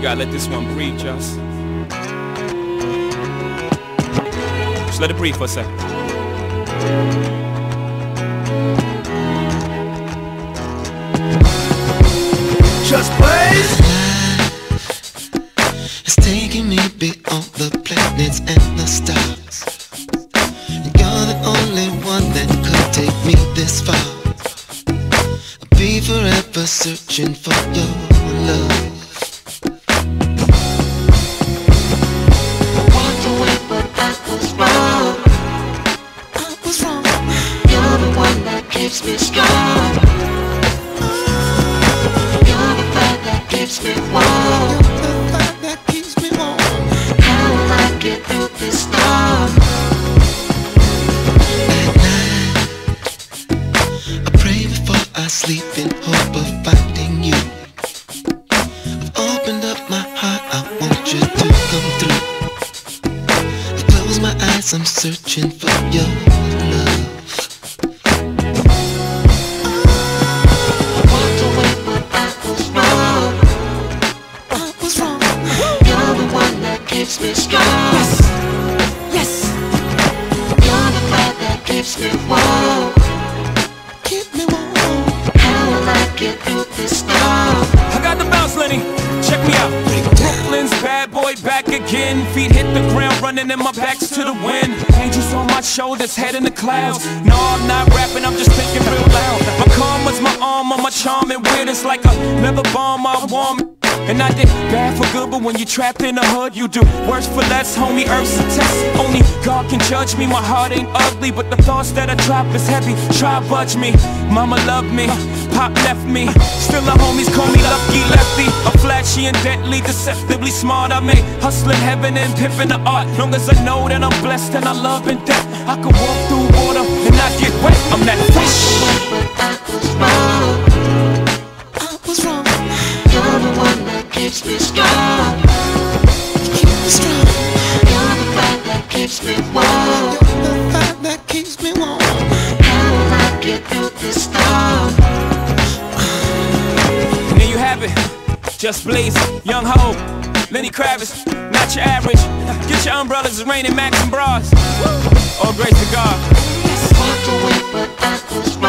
gotta let this one breathe, just let it breathe for a second. Just blaze. It's taking me beyond the planets and the stars. You're the only one that could take me this far. I'll be forever searching for your love. Walked away, but I was wrong. I was wrong. You're the one that keeps me strong. You're the fire that keeps me warm. You're the fire that keeps me warm. How will I get through this storm? I sleep in hope of finding you. I've opened up my heart, I want you to come through. I close my eyes, I'm searching for your love. I walked away, but I was wrong. I was wrong. You're the one that keeps me strong. Yes, yes. You're the fire that keeps me warm. Get through this storm. I got the bounce, Lenny. Check me out. Brooklyn's bad boy back again. Feet hit the ground, running and my back's to the wind. Angels on my shoulders, head in the clouds. No, I'm not rapping, I'm just thinking real loud. My karma's my arm on my charm, and weird, it's like a leather bomb I warm. And I did bad for good, but when you're trapped in the hood, you do worse for less, homie. Earth's a test. Only God can judge me. My heart ain't ugly, but the thoughts that I drop is heavy. Try budge me. Mama loved me, Pop left me. Still the homies call me lucky lefty. I'm flashy and deadly, deceptively smart. I made hustling heaven and pimping the art. Long as I know that I'm blessed and I love in death, I can walk through water and not get wet. I'm that fish. I was wrong. I was wrong. You're the one that keeps me strong. Keep me strong. You're the fire that keeps me warm. You're the fire that keeps me warm. How will I get through this storm? And there you have it. Just Blaze, Young Ho, Lenny Kravitz, not your average. Get your umbrellas, it's raining Max and bras. All grace to God. Walked away, but I was wrong.